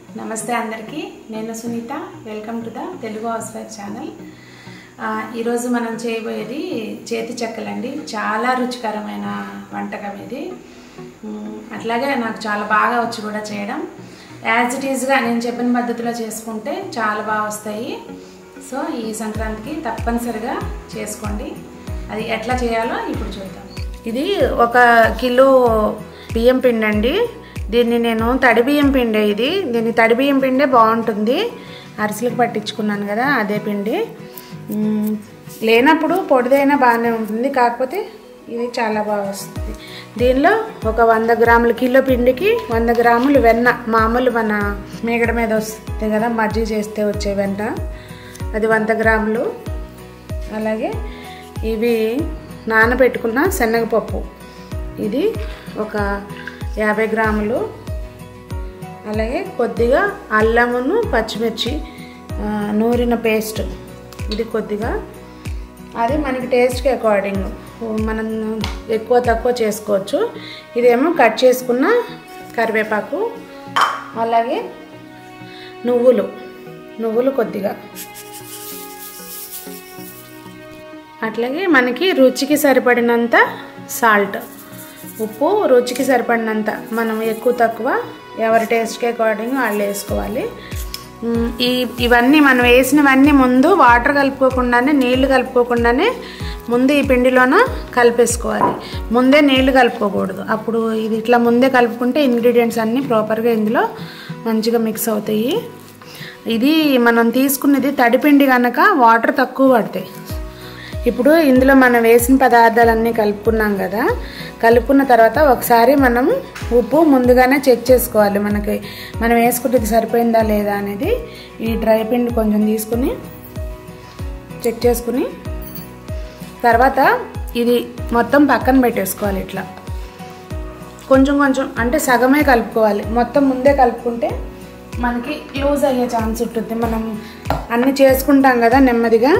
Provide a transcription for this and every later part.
నమస్తే అందరికీ నేను Sunitha welcome to the Telugu housewife channel ఈ రోజు మనం చేయబోయేది చేతి చెక్కలండి చాలా రుచికరమైన వంటకం ఇది అట్లాగే నాకు చాలా బాగా వచ్చి కూడా చేయడం యాజ్ ఇట్ ఈజ్ గా నేను చెప్పిన పద్ధతిలో చేసుకుంటే చాలా బాగా వస్తాయి సో ఈ సంక్రాంతికి తప్పనిసరిగా చేసుకోండి అది ఎట్లా చేయాలో ఇప్పుడు చూద్దాం ఇది 1 కిలో బియ్యం పిండి అండి దీన్ని నేను తడి బియ్యం పిండే దీన్ని తడి బియ్యం పిండే బాగుంటుంది అరిసెలకు పట్టించుకున్నాను కదా అదే పిండి లేనప్పుడు పొడిదైనా బాగానే ఉంటుంది కాకపోతే ఇది చాలా బాగా వస్తుంది దీనిలో ఒక 100 గ్రాముల కిలో పిండికి 100 గ్రాములు వెన్న మామూలు మన మేగడ మీద వస్తుంది కదా మజ్జిగ చేస్తే వచ్చే వెన్న అది 100 గ్రాములు అలాగే ఇవి నానబెట్టుకున్న శనగపప్పు ఇది ఒక 50 గ్రాములు అలాగే కొద్దిగా అల్లమును పచ్చిమిర్చి నూరిన పేస్ట్ ఇది కొద్దిగా అది మనకి టేస్ట్కి అకార్డింగ్ మనం ఎక్కువ తక్కువ చేసుకోవచ్చు ఇదేమో కట్ చేసుకున్న కరివేపాకు అలాగే నువ్వులు కొద్దిగా అట్లాగే మనకి రుచికి సరిపడినంత సాల్ట్ ఉప్పు రుచికి సరిపడినంత మనం ఎక్కువ తక్కువ ఎవరి టేస్ట్కి అకార్డింగ్ వాళ్ళు వేసుకోవాలి ఇవన్నీ మనం వేసినవన్నీ ముందు వాటర్ కలుపుకోకుండానే నీళ్లు కలుపుకోకుండానే ముందు ఈ పిండిలోన కలిపేసుకోవాలి ముందే నీళ్లు కలుపుకోకూడదు అప్పుడు ఇది ఇట్లా ముందే కలుపుకుంటే ఇంగ్రీడియంట్స్ అన్నీ ప్రాపర్గా ఇందులో మంచిగా మిక్స్ అవుతాయి ఇది మనం తీసుకున్నది తడిపిండి కనుక వాటర్ తక్కువ పడతాయి ఇప్పుడు ఇందులో మనం వేసిన పదార్థాలన్నీ కలుపుకున్నాం కదా కలుపుకున్న తర్వాత ఒకసారి మనం ఉప్పు ముందుగానే చెక్ చేసుకోవాలి మనం వేసుకుంటే సరిపోయిందా లేదా అనేది ఈ డ్రై పిండి కొంచెం తీసుకుని చెక్ చేసుకుని తర్వాత ఇది మొత్తం పక్కన పెట్టేసుకోవాలి ఇట్లా కొంచెం అంటే సగమే కలుపుకోవాలి మొత్తం ముందే కలుపుకుంటే మనకి లూజ్ అయ్యే ఛాన్స్ ఉంటుంది మనం అన్నీ చేసుకుంటాం కదా నెమ్మదిగా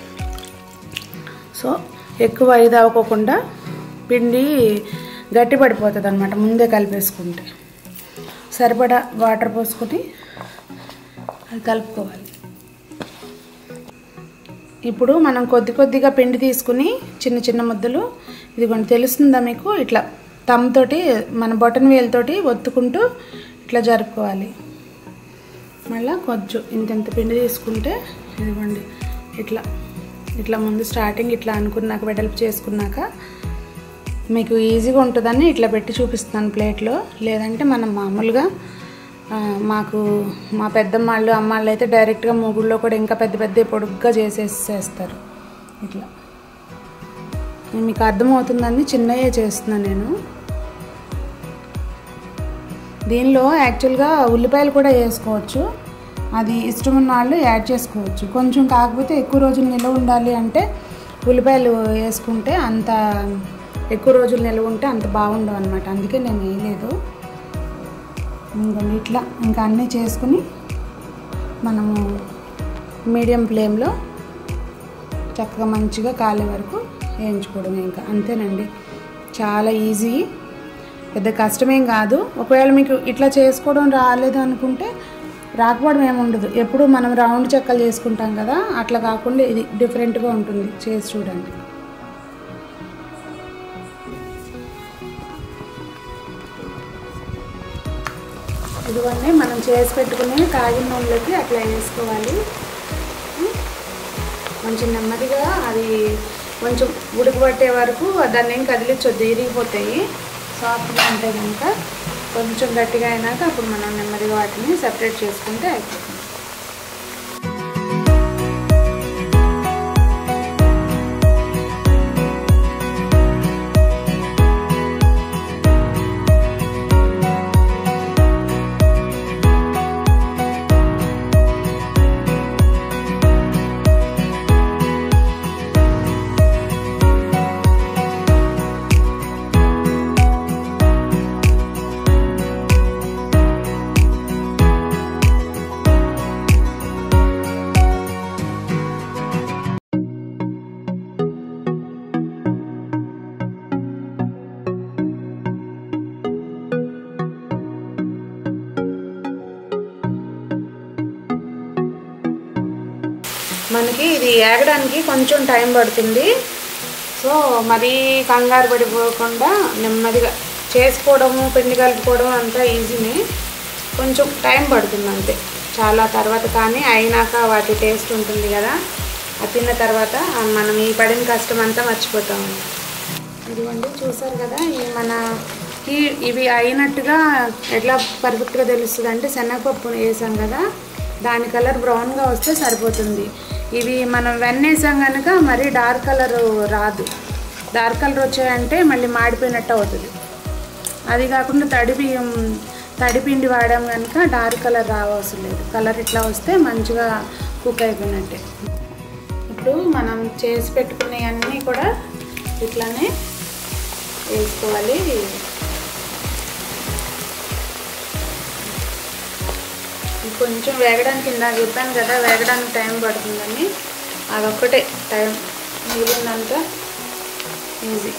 సో ఎక్కువ ఇది అవ్వకుండా పిండి గట్టి పడిపోతుంది అనమాట ముందే కలిపేసుకుంటే సరిపడా వాటర్ పోసుకొని అది కలుపుకోవాలి ఇప్పుడు మనం కొద్దిగా పిండి తీసుకుని చిన్న ముద్దలు ఇదిగోండి తెలుస్తుందా మీకు ఇట్లా తమ్ముతోటి మన బొటన్ వేలుతోటి ఒత్తుకుంటూ ఇట్లా జరుపుకోవాలి మళ్ళీ కొంచెం ఇంత పిండి తీసుకుంటే ఇదిగోండి ఇట్లా ముందు స్టార్టింగ్ ఇట్లా అనుకున్నాక వెడల్పు చేసుకున్నాక మీకు ఈజీగా ఉంటుందని ఇట్లా పెట్టి చూపిస్తున్నాను ప్లేట్లో లేదంటే మనం మామూలుగా మా పెద్దమ్మాళ్ళు అమ్మాళ్ళు అయితే డైరెక్ట్గా మూగుల్లో కూడా ఇంకా పెద్ద పొడుగ్గా చేస్తారు ఇట్లా మీకు అర్థమవుతుందని చిన్నయే చేస్తున్నాను నేను దీనిలో యాక్చువల్గా ఉల్లిపాయలు కూడా వేసుకోవచ్చు అది ఇష్టం ఉన్న వాళ్ళు యాడ్ చేసుకోవచ్చు కొంచెం కాకపోతే ఎక్కువ రోజులు నిల్వ ఉండాలి అంటే ఉల్లిపాయలు వేసుకుంటే అంత ఎక్కువ రోజులు నిల్వ ఉంటే అంత బాగుండవు అనమాట అందుకే నేను వేయలేదు ఇట్లా ఇంకా అన్నీ చేసుకుని మనము మీడియం ఫ్లేమ్లో చక్కగా మంచిగా కాలే వరకు వేయించుకోవడం ఇంకా అంతేనండి చాలా ఈజీ పెద్ద కష్టమేం కాదు ఒకవేళ మీకు ఇట్లా చేసుకోవడం రాలేదు అనుకుంటే రాకపోవడం ఏముండదు ఎప్పుడు మనం రౌండ్ చెక్కలు చేసుకుంటాం కదా అట్లా కాకుండా ఇది డిఫరెంట్గా ఉంటుంది చేసి చూడండి ఇదివన్నీ మనం చేసి పెట్టుకుని కాగిన నూనెలోకి అట్లా వేసుకోవాలి కొంచెం నెమ్మదిగా అది కొంచెం ఉడకబట్టే వరకు దాన్ని ఏం కదిలించొద్దు ఇరిగిపోతాయి సాఫ్ట్గా ఉంటే కనుక కొంచెం గట్టిగా అయినాక అప్పుడు మనం నెమ్మదిగా వాటిని సెపరేట్ చేసుకుంటే అయిపోతుంది మనకి ఇది ఏగడానికి కొంచెం టైం పడుతుంది. సో మరీ కంగారు పడిపోకుండా నెమ్మదిగా చేసుకోవడము, పిండి కలుపుకోవడం అంతా ఈజీనే, కొంచెం టైం పడుతుంది అంతే. చాలా తర్వాత కానీ అయినాక వాటి టేస్ట్ ఉంటుంది కదా, అది తిన్న తర్వాత మనం ఈ పడిన కష్టం అంతా మర్చిపోతాము. ఇదిగోండి చూసారు కదా, ఇవి అయినట్టుగా ఎట్లా పర్ఫెక్ట్గా తెలుస్తుంది అంటే శనగపప్పు వేసాం కదా, దాని కలర్ బ్రౌన్గా వస్తే సరిపోతుంది. ఇవి మనం వెన్న వేసాం కనుక మరీ డార్క్ కలర్ రాదు. డార్క్ కలర్ వచ్చాయంటే మళ్ళీ మాడిపోయినట్టు అవుతుంది. అది కాకుండా తడిపిండి వాడాం కనుక డార్క్ కలర్ రావవసరం లేదు. కలర్ ఇట్లా వస్తే మంచిగా కుక్ అయిపోయినట్టే. ఇప్పుడు మనం చేసి పెట్టుకునేవన్నీ కూడా ఇట్లానే వేసుకోవాలి. కొంచెం వేగడానికి ఇందాక చెప్పాను కదా, వేగడానికి టైం పడుతుందని, అదొక్కటే టైం, మిగిలిందంతా ఈజీ.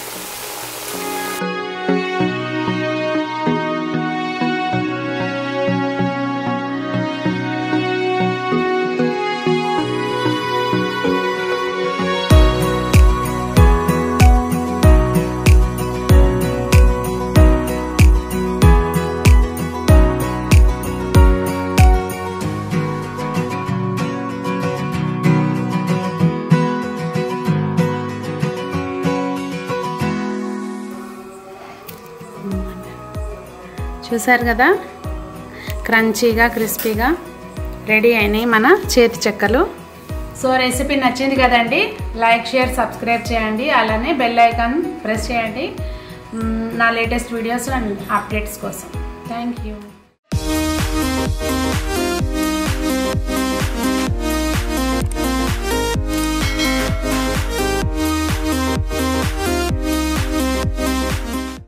చూసారు కదా, క్రంచీగా క్రిస్పీగా రెడీ అయినాయి మన చేతి చెక్కలు. సో రెసిపీ నచ్చింది కదండి, లైక్ షేర్ సబ్స్క్రైబ్ చేయండి, అలానే బెల్ ఐకాన్ ప్రెస్ చేయండి నా లేటెస్ట్ వీడియోస్ అండ్ అప్డేట్స్ కోసం. Thank you.